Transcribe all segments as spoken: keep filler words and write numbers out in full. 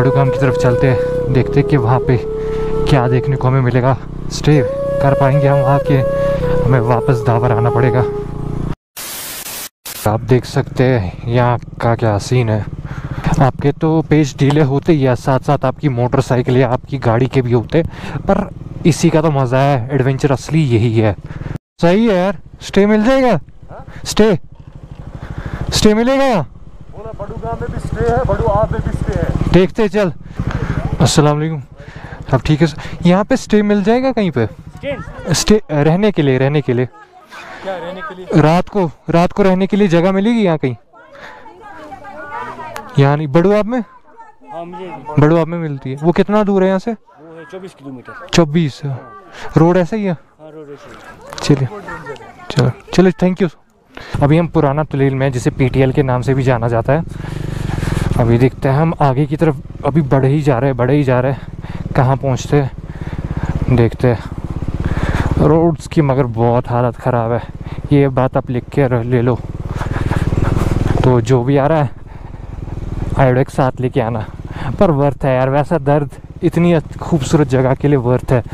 बड़ूगाम की तरफ चलते हैं, देखते हैं कि वहाँ पे क्या देखने को हमें मिलेगा। स्टे कर पाएंगे हम वहाँ के, हमें वापस दावर आना पड़ेगा। आप देख सकते हैं यहाँ का क्या सीन है। आपके तो पेज ढीले होते ही है, साथ साथ आपकी मोटरसाइकिल या आपकी गाड़ी के भी होते, पर इसी का तो मज़ा है, एडवेंचर असली यही है। सही है यार। स्टे मिल जाएगा? हा? स्टे स्टे मिलेगा यहाँ? बड़ूगाम में भी स्टे है, बड़ूआब में भी स्टे है। देखते चल। अस्सलाम वालेकुम। अब ठीक है, यहाँ पे स्टे मिल जाएगा कहीं पे? स्टे रहने के लिए, रहने के लिए क्या रहने के लिए? रात को रात को रहने के लिए जगह मिलेगी यहाँ कहीं? यहाँ नहीं, बड़ूआब में? हाँ बड़ूआब में मिलती है। वो कितना दूर है यहाँ से? वो है चौबीस किलोमीटर। चौबीस। रोड ऐसा ही है? हाँ रोड ऐसा ही। चलिए चलो चलो, थैंक यू। अभी हम पुराना तुलेल में, जिसे पीटीएल के नाम से भी जाना जाता है, अभी देखते हैं हम आगे की तरफ। अभी बढ़े ही जा रहे हैं, बढ़े ही जा रहे हैं, कहाँ पहुँचते हैं देखते हैं। रोड्स की मगर बहुत हालत ख़राब है, ये बात आप लिख के ले लो। तो जो भी आ रहा है आयोडेक्स साथ लेके आना, पर वर्थ है यार। वैसा दर्द इतनी खूबसूरत जगह के लिए वर्थ है।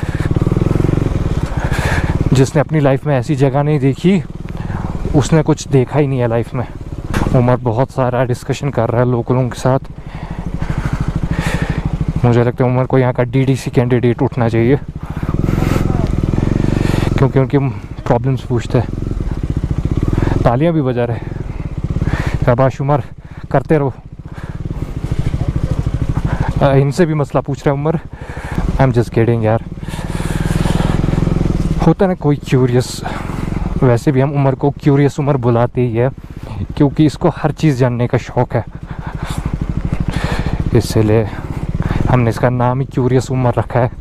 जिसने अपनी लाइफ में ऐसी जगह नहीं देखी, उसने कुछ देखा ही नहीं है लाइफ में। उमर बहुत सारा डिस्कशन कर रहा है लोकलों के साथ। मुझे लगता है उमर को यहाँ का डीडीसी कैंडिडेट उठना चाहिए, क्योंकि उनकी प्रॉब्लम्स पूछते हैं। तालियां भी बजा रहे। शाबाश उमर, करते रहो। इनसे भी मसला पूछ रहा है Umar. I am just kidding यार। होता ना कोई क्यूरियस। वैसे भी हम उमर को क्यूरियस उमर बुलाते ही है, क्योंकि इसको हर चीज़ जानने का शौक़ है। इसलिए हमने इसका नाम ही क्यूरियस उमर रखा है।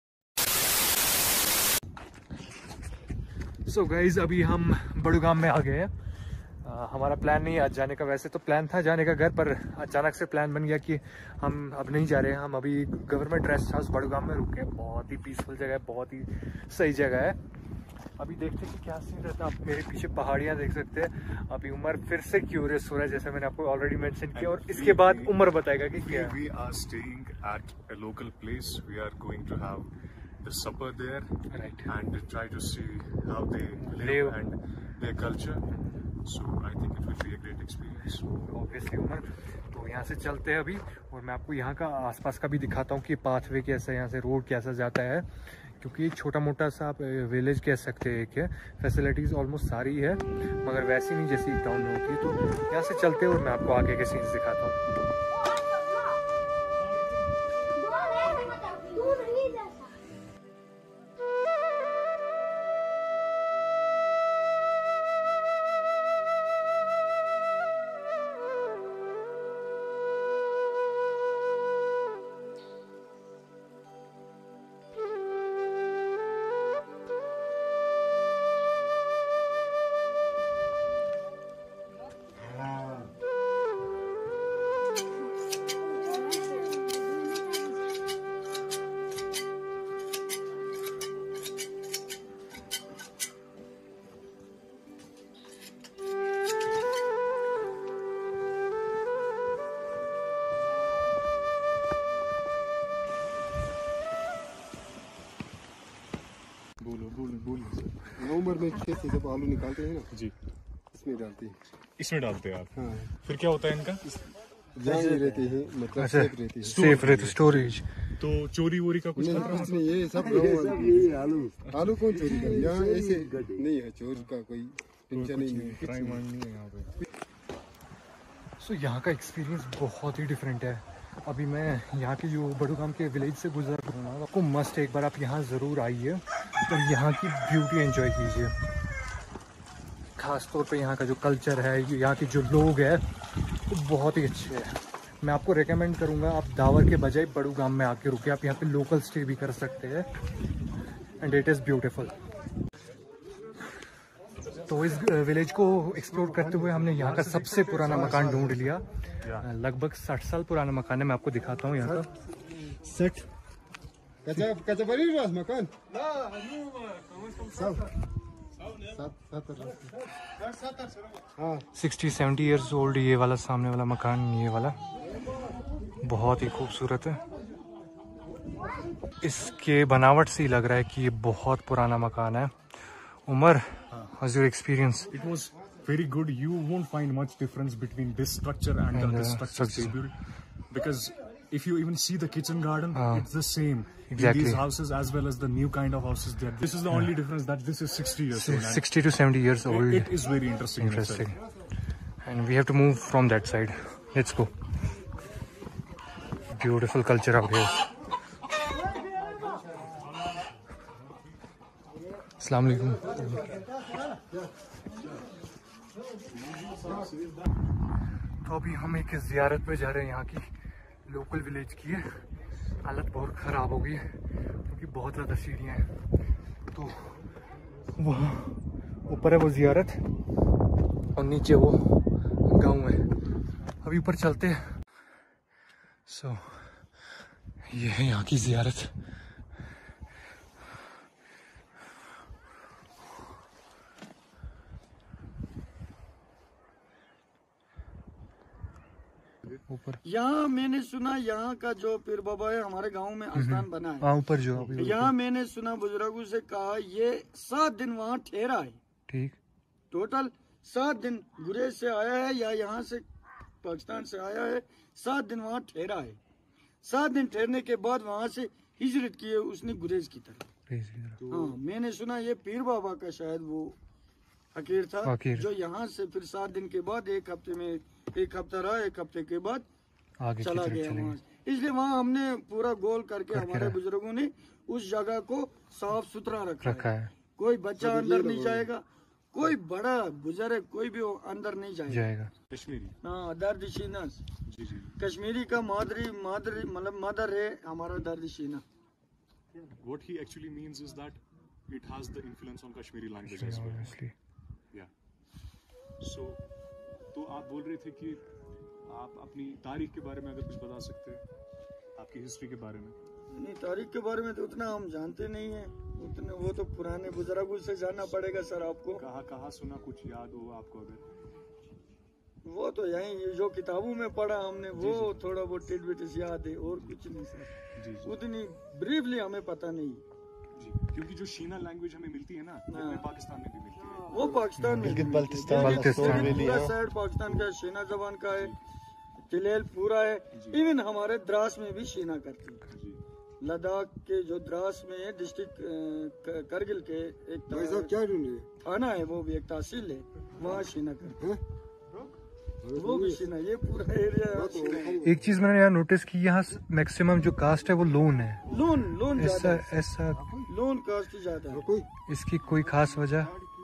सो गाइज, अभी हम बड़ूगाम में आ गए हैं। हमारा प्लान नहीं है आज जाने का। वैसे तो प्लान था जाने का घर, पर अचानक से प्लान बन गया कि हम अब नहीं जा रहे हैं। हम अभी गवर्नमेंट रेस्ट हाउस बड़ूगाम में रुके। बहुत ही पीसफुल जगह है, बहुत ही सही जगह है। अभी देखते हैं कि क्या सीन रहता है। आप मेरे पीछे पहाड़ियाँ देख सकते हैं। अभी उमर फिर से क्यूरियस हो रहा है, जैसे मैंने आपको ऑलरेडी मेंशन किया, और इसके बाद उमर बताएगा कि क्या है। We are staying at a local place. We are going to have the supper there, right, and try to see how they live, live and their culture. So I think it will be a great experience. Obviously Umar, तो यहाँ से चलते हैं अभी, और मैं आपको यहाँ का आसपास का भी दिखाता हूँ कि पाथवे कैसा है, यहाँ से रोड कैसा जाता है। क्योंकि छोटा मोटा सा आप विलेज कह सकते हैं, एक है। फैसिलिटीज़ ऑलमोस्ट सारी है, मगर वैसी नहीं जैसी टाउन में होती है। तो यहाँ से चलते हैं और मैं आपको आगे के सीन्स दिखाता हूँ। बोलो बोलो बोलो। नवंबर में खेत से जब आलू निकालते हैं ना जी, इसमें डालते हैं। इसमें डालते हैं आप? हाँ। फिर क्या होता है इनका? जंग रहती है, मतलब सेफ रहती है। सेफ रहती स्टोरेज। तो चोरी वोरी का कुछ खतरा? इसमें ये सब यही आलू आलू कौन चोरी करे? यहाँ ऐसे नहीं है, चोर का कोई टेंशन नहीं है, क्राइम नहीं है यहाँ पे। सो यहाँ का एक्सपीरियंस बहुत ही डिफरेंट है। अभी मैं यहाँ के जो बड़ूगाम के विलेज से गुजर रहा हूँ, आपको मस्ट एक बार आप यहाँ ज़रूर आइए और यहाँ की ब्यूटी एंजॉय कीजिए। ख़ास तौर पे यहाँ का जो कल्चर है, यहाँ के जो लोग हैं, वो बहुत ही अच्छे हैं। मैं आपको रेकमेंड करूँगा आप दावर के बजाय बड़ूगाम में आके रुके। आप यहाँ पे लोकल स्टे भी कर सकते हैं, एंड इट इज़ ब्यूटीफुल। तो इस विलेज को एक्सप्लोर करते हुए हमने यहाँ का सबसे पुराना मकान ढूंढ लिया। लगभग साठ साल पुराना मकान है। मैं आपको दिखाता हूँ यहाँ का। सेट कच्चा कच्चा बनी रहा मकान। सिक्सटी सेवेंटी ईयर्स ओल्ड ये वाला सामने वाला मकान, ये वाला बहुत ही खूबसूरत है। इसके बनावट से ही लग रहा है कि ये बहुत पुराना मकान है। Umar, how's your experience? It was very good. You won't find much difference between this structure and, And the, the the structure they structure. built, because if you even see the kitchen garden, Ah, it's the same exactly. in these houses as well as the new kind of houses there. This is the only difference, that this is sixty years old. and sixty to seventy years old. It is very interesting. in itself. Interesting. And we have to move from that side. Let's go. Beautiful culture out here. Assalamu alaikum. तो अभी हम एक ज़ियारत पे जा रहे हैं। यहाँ की लोकल विलेज की है। हालत बहुत ख़राब हो गई है क्योंकि बहुत ज़्यादा सीढ़ियाँ हैं। तो वहाँ ऊपर है वो ज़ियारत और नीचे वो गांव है। अभी ऊपर चलते हैं। सो so, ये है यहाँ की ज़ियारत। ऊपर यहाँ मैंने सुना यहाँ का जो पीर बाबा है हमारे गांव में स्थान बना है। हाँ ऊपर जो अभी यहाँ मैंने सुना बुजुर्गों से कहा ये सात दिन वहाँ ठहरा है। ठीक। टोटल सात दिन गुरेज से आया है या यहाँ से पाकिस्तान से आया है। सात दिन वहाँ ठहरा है। सात दिन ठहरने के बाद वहाँ से हिजरत की है उसने गुरेज की तरफ। हाँ मैंने सुना ये पीर बाबा का शायद वो फकीर था फकीर। जो यहाँ से फिर सात दिन के बाद एक हफ्ते में एक हफ्ता रहा, एक हफ्ते के बाद आगे चला गया वहाँ। इसलिए वहाँ हमने पूरा गोल करके हमारे बुजुर्गों ने उस जगह को साफ सुथरा रखा, रखा है। कोई बच्चा अंदर नहीं जाएगा, कोई बड़ा बुजुर्ग कोई भी अंदर नहीं जाएगा, जाएगा। कश्मीरी। हाँ दर्दशीना जी जी। कश्मीरी का मादरी मादरी मतलब मदर है हमारा दर्दशीना। What he actually means is that it has the influence on Kashmiri language as well. Obviously. Yeah. So, तो आप बोल रहे थे कि आप अपनी तारीख के बारे में अगर कुछ बता सकते हैं, आपकी हिस्ट्री के बारे में। नहीं तारीख के बारे में तो उतना हम जानते नहीं है, उतने वो तो पुराने बुजुर्गों से जानना पड़ेगा सर आपको। कहाँ कहाँ सुना, कुछ याद हो आपको अगर? वो तो यही जो किताबों में पढ़ा हमने वो थोड़ा बहुत टिटबिट याद है और कुछ नहीं सर। जी जी। उतनी ब्रीफली हमें पता नहीं। जी, क्योंकि जो शीना लैंग्वेज हमें मिलती है ना, वो हमें पाकिस्तान में भी मिलती है। वो पाकिस्तान में बल्तिस्तान बल्तिस्तान पूरा साइड पाकिस्तान का शीना जबान का है, चिलेल पूरा है। इवन हमारे द्रास में भी शीना करते हैं। जी। लद्दाख के जो द्रास में है डिस्ट्रिक्ट करगिल के एक भाई साहब क्या ढूंढ रहे हैं? थाना है, वो भी एक तहसील है, वहाँ शीना करते हैं। वो भी शीना, ये पूरा एरिया शीना है। एक चीज मैंने यहाँ नोटिस की, यहाँ मैक्सिमम जो कास्ट है वो लोन है। लोन लोन ऐसा ज्यादा है। ऐसा लोन कास्ट ज्यादा है। कोई इसकी कोई खास वजह?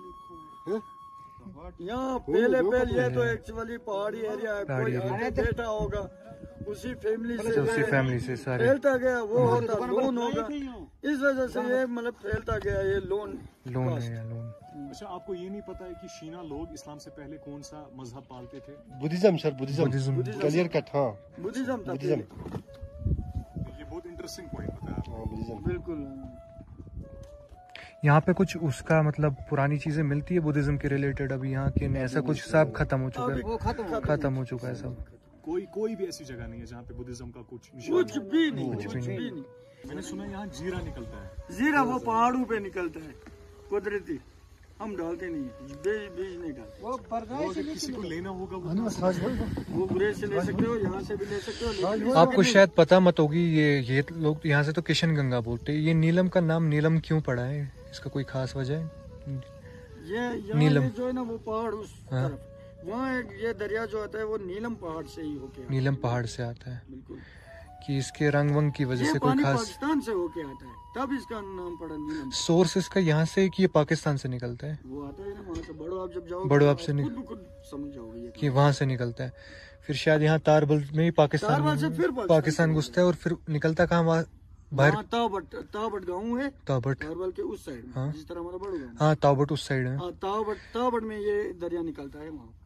यहाँ पहले पहले ये तो एक्चुअली पहाड़ी एरिया है, पहाड़ी कोई एरिया। आगे बैठा होगा उसी फैमिली से उसी फैमिली से सारे फैलता गया, वो होता लोन होगा, इस वजह से ये मतलब फैलता गया ये लोन लोन कास्ट। है या लोन। अच्छा, आपको ये नहीं पता है कि शीना लोग इस्लाम से पहले कौन सा मजहब पालते थे? Buddhism sir, Buddhism Buddhism. Clear cut. हाँ बुद्धिज्म था बुद्धिज्म। पहले। ये बहुत इंटरेस्टिंग पॉइंट बताया आपने। हाँ बुद्धिज्म। बिल्कुल। यहाँ पे कुछ उसका मतलब पुरानी चीजें मिलती है बुद्धिज्म के रिलेटेड अभी यहाँ के? ऐसा कुछ सब खत्म हो चुका है? खत्म खत्म हो चुका है सब। कोई कोई भी ऐसी जगह नहीं है जहाँ पे बुद्धिज्म का कुछ निशान कुछ हो। भी नहीं, कुछ कुछ भी भी नहीं। नहीं। मैंने सुना यहाँ जीरा निकलता है। जीरा वो पहाड़ों पे निकलता है, कुदरती, हम डालते नहीं है, बीज बीज नहीं डालते। वो अगर किसी को लेना होगा वो वो गुरेज से ले सकते हो, यहाँ से भी ले सकते हो, लेकिन आपको शायद पता मत होगी, ये ये लोग यहाँ से तो किशन गंगा बोलते हैं। ये नीलम का नाम नीलम क्यों पड़ा है? इसका कोई खास वजह है? ये यहाँ नीलम। ये जो है ना वो पहाड़ उस हाँ। तरफ, वहाँ एक ये दरिया जो आता है वो नीलम पहाड़ से ही होके आता है। नीलम पहाड़ से आता है बिल्कुल। कि इसके रंग वंग की वजह ये से कोई पानी खास पाकिस्तान से होके आता है, तब इसका नाम पड़ा नीलम। सोर्स इसका यहाँ से कि ये पाकिस्तान से निकलता है? वो आता है ना वहाँ से, बड़ो आप जब जाओगे बड़ो आप से खुद निक- ब खुद समझ जाओगे ये। कि वहां से निकलता है। फिर शायद यहाँ तारबल में ही पाकिस्तान तारबल से फिर पाकिस्तान पाकिस्तान घुसता है और फिर निकलता कहाँ? वहाँ बाहर वहाँ ताबट ताबट गाँव है, ताबट। तारबल के उस साइड में, हाँ। जिस तरह हमारा बड़ो गाँव। हाँ ताबट उस साइड है। हाँ ताबट ताबट में ये दरिया निकलता है वहाँ।